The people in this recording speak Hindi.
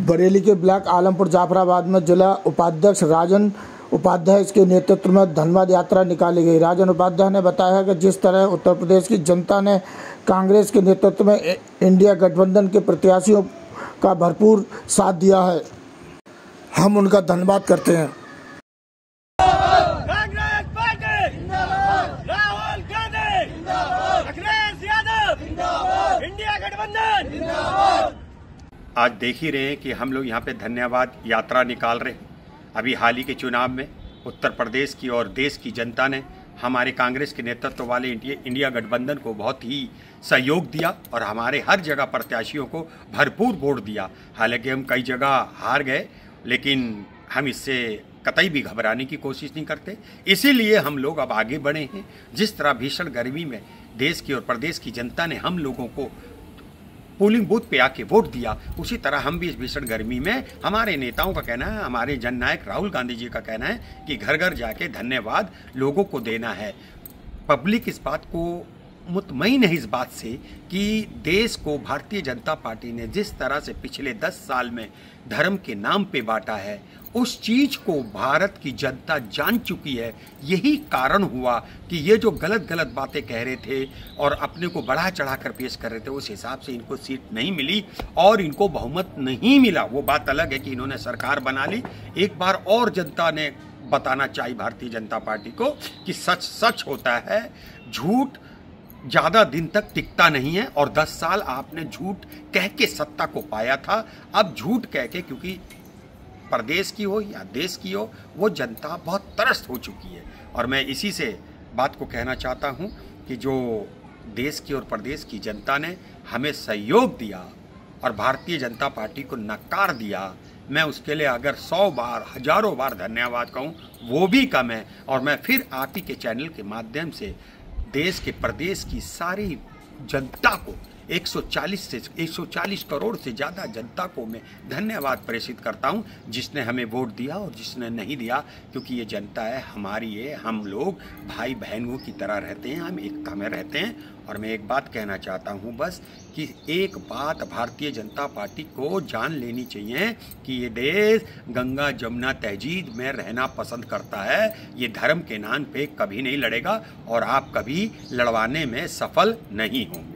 बरेली के ब्लॉक आलमपुर जाफराबाद में जिला उपाध्यक्ष राजन उपाध्याय के नेतृत्व में धन्यवाद यात्रा निकाली गई। राजन उपाध्याय ने बताया कि जिस तरह उत्तर प्रदेश की जनता ने कांग्रेस के नेतृत्व में इंडिया गठबंधन के प्रत्याशियों का भरपूर साथ दिया है, हम उनका धन्यवाद करते हैं। राहुल गांधी, अखिलेश यादव, इंडिया गठबंधन। आज देख ही रहे हैं कि हम लोग यहाँ पे धन्यवाद यात्रा निकाल रहे हैं। अभी हाल ही के चुनाव में उत्तर प्रदेश की और देश की जनता ने हमारे कांग्रेस के नेतृत्व वाले इंडिया गठबंधन को बहुत ही सहयोग दिया और हमारे हर जगह प्रत्याशियों को भरपूर वोट दिया। हालांकि हम कई जगह हार गए, लेकिन हम इससे कतई भी घबराने की कोशिश नहीं करते। इसीलिए हम लोग अब आगे बढ़े हैं। जिस तरह भीषण गर्मी में देश की और प्रदेश की जनता ने हम लोगों को पोलिंग बूथ पे आके वोट दिया, उसी तरह हम भी इस भीषण गर्मी में हमारे नेताओं का कहना है, हमारे जननायक राहुल गांधी जी का कहना है कि घर घर जाके धन्यवाद लोगों को देना है। पब्लिक इस बात को मुतमईन है इस बात से कि देश को भारतीय जनता पार्टी ने जिस तरह से पिछले 10 साल में धर्म के नाम पे बांटा है, उस चीज को भारत की जनता जान चुकी है। यही कारण हुआ कि ये जो गलत गलत बातें कह रहे थे और अपने को बढ़ा चढ़ा कर पेश कर रहे थे, उस हिसाब से इनको सीट नहीं मिली और इनको बहुमत नहीं मिला। वो बात अलग है कि इन्होंने सरकार बना ली। एक बार और जनता ने बताना चाहिए भारतीय जनता पार्टी को कि सच सच होता है, झूठ ज़्यादा दिन तक टिकता नहीं है। और 10 साल आपने झूठ कह के सत्ता को पाया था। अब झूठ कह के, क्योंकि प्रदेश की हो या देश की हो, वो जनता बहुत त्रस्त हो चुकी है। और मैं इसी से बात को कहना चाहता हूँ कि जो देश की और प्रदेश की जनता ने हमें सहयोग दिया और भारतीय जनता पार्टी को नकार दिया, मैं उसके लिए अगर 100 बार हजारों बार धन्यवाद कहूँ वो भी कम है। और मैं फिर आप ही के चैनल के माध्यम से देश के प्रदेश की सारी जनता को 140 करोड़ से ज़्यादा जनता को मैं धन्यवाद प्रेषित करता हूं, जिसने हमें वोट दिया और जिसने नहीं दिया। क्योंकि ये जनता है हमारी है, हम लोग भाई बहनों की तरह रहते हैं, हम एकता में रहते हैं। और मैं एक बात कहना चाहता हूं बस कि एक बात भारतीय जनता पार्टी को जान लेनी चाहिए कि ये देश गंगा जमुना तहजीब में रहना पसंद करता है। ये धर्म के नाम पे कभी नहीं लड़ेगा और आप कभी लड़वाने में सफल नहीं होंगे।